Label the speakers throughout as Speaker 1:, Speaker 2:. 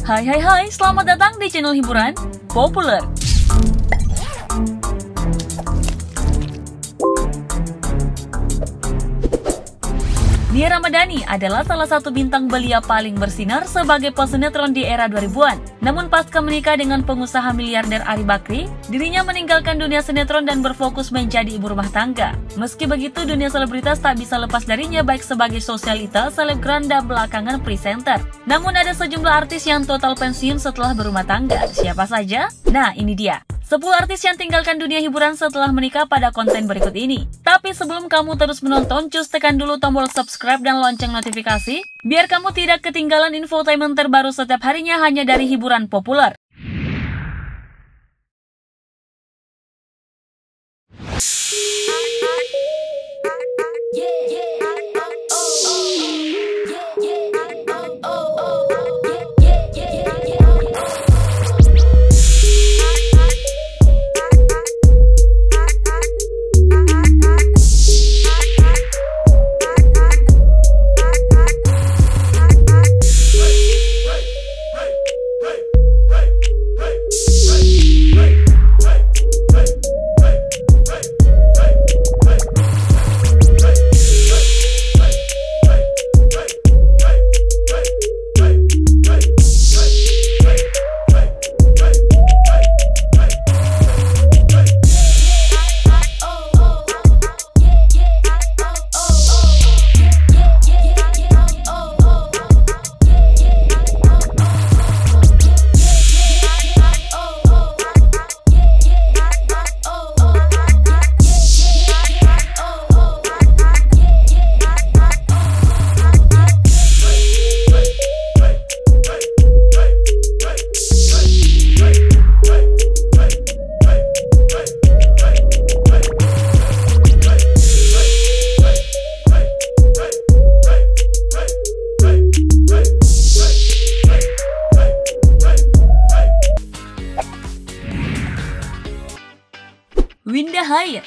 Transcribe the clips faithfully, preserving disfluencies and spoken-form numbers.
Speaker 1: Hai hai hai, selamat datang di channel hiburan Populer. Nia Ramadhani adalah salah satu bintang belia paling bersinar sebagai pesinetron di era dua ribuan. Namun pasca menikah dengan pengusaha miliarder Arie Bakri, dirinya meninggalkan dunia sinetron dan berfokus menjadi ibu rumah tangga. Meski begitu, dunia selebritas tak bisa lepas darinya baik sebagai sosialita, selebgram, dan belakangan presenter. Namun ada sejumlah artis yang total pensiun setelah berumah tangga. Siapa saja? Nah, ini dia sepuluh artis yang tinggalkan dunia hiburan setelah menikah pada konten berikut ini. Tapi sebelum kamu terus menonton, cus tekan dulu tombol subscribe dan lonceng notifikasi, biar kamu tidak ketinggalan infotainment terbaru setiap harinya hanya dari hiburan populer. Winda Hair.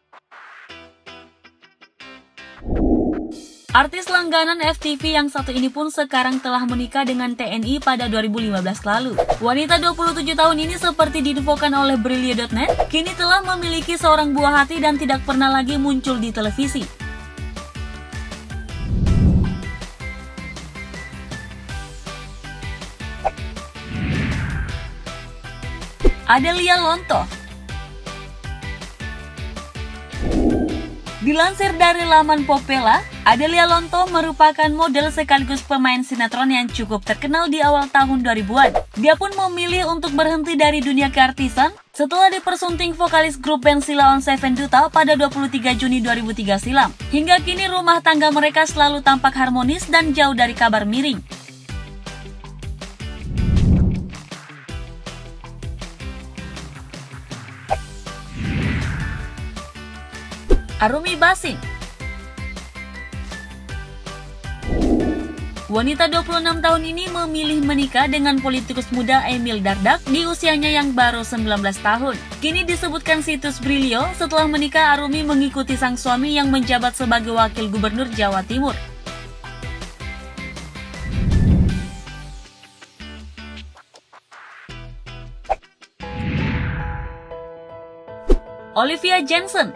Speaker 1: Artis langganan F T V yang satu ini pun sekarang telah menikah dengan T N I pada dua ribu lima belas lalu. Wanita dua puluh tujuh tahun ini seperti diinfokan oleh Brilio dot net, kini telah memiliki seorang buah hati dan tidak pernah lagi muncul di televisi. Adelia Lontoh. Dilansir dari laman Popela, Adelia Lontoh merupakan model sekaligus pemain sinetron yang cukup terkenal di awal tahun dua ribuan. Dia pun memilih untuk berhenti dari dunia keartisan setelah dipersunting vokalis grup band Sheila on Seven Duta pada dua puluh tiga Juni dua ribu tiga silam. Hingga kini rumah tangga mereka selalu tampak harmonis dan jauh dari kabar miring. Arumi Bashing. Wanita dua puluh enam tahun ini memilih menikah dengan politikus muda Emil Dardak di usianya yang baru sembilan belas tahun. Kini disebutkan situs Brilio, setelah menikah Arumi mengikuti sang suami yang menjabat sebagai wakil gubernur Jawa Timur. Olivia Jensen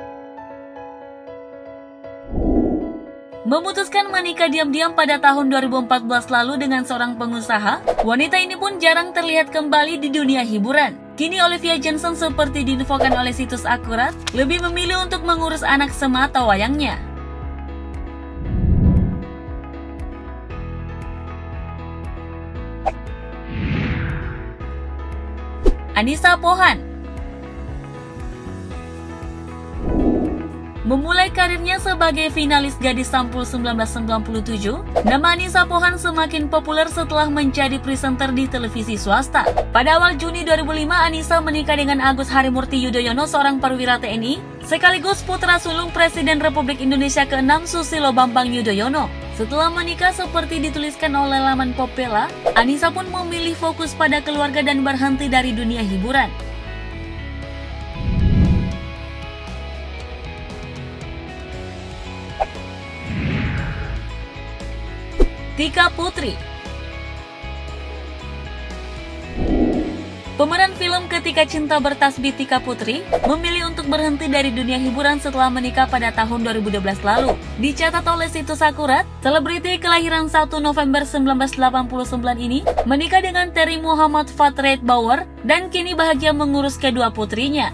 Speaker 1: memutuskan menikah diam-diam pada tahun dua ribu empat belas lalu dengan seorang pengusaha. Wanita ini pun jarang terlihat kembali di dunia hiburan. Kini Olivia Jensen seperti diinfokan oleh situs Akurat, lebih memilih untuk mengurus anak semata wayangnya. Anissa Pohan. Memulai karirnya sebagai finalis Gadis Sampul seribu sembilan ratus sembilan puluh tujuh, nama Anissa Pohan semakin populer setelah menjadi presenter di televisi swasta. Pada awal Juni dua ribu lima, Anissa menikah dengan Agus Harimurti Yudhoyono, seorang perwira T N I, sekaligus putra sulung Presiden Republik Indonesia keenam Susilo Bambang Yudhoyono. Setelah menikah seperti dituliskan oleh laman Popela, Anissa pun memilih fokus pada keluarga dan berhenti dari dunia hiburan. Tika Putri. Pemeran film Ketika Cinta Bertasbih Tika Putri memilih untuk berhenti dari dunia hiburan setelah menikah pada tahun dua ribu dua belas lalu. Dicatat oleh situs Akurat, selebriti kelahiran satu November seribu sembilan ratus delapan puluh sembilan ini menikah dengan Terry Muhammad Fatred Bauer dan kini bahagia mengurus kedua putrinya.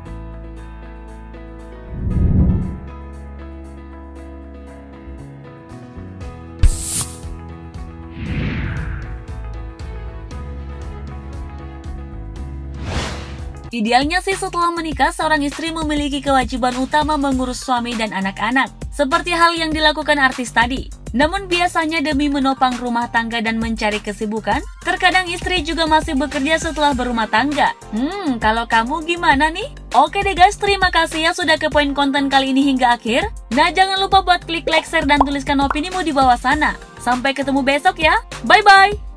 Speaker 1: Idealnya sih setelah menikah, seorang istri memiliki kewajiban utama mengurus suami dan anak-anak, seperti hal yang dilakukan artis tadi. Namun biasanya demi menopang rumah tangga dan mencari kesibukan, terkadang istri juga masih bekerja setelah berumah tangga. Hmm, kalau kamu gimana nih? Oke deh guys, terima kasih ya sudah ke poin konten kali ini hingga akhir. Nah, jangan lupa buat klik like, share, dan tuliskan opinimu di bawah sana. Sampai ketemu besok ya, bye-bye!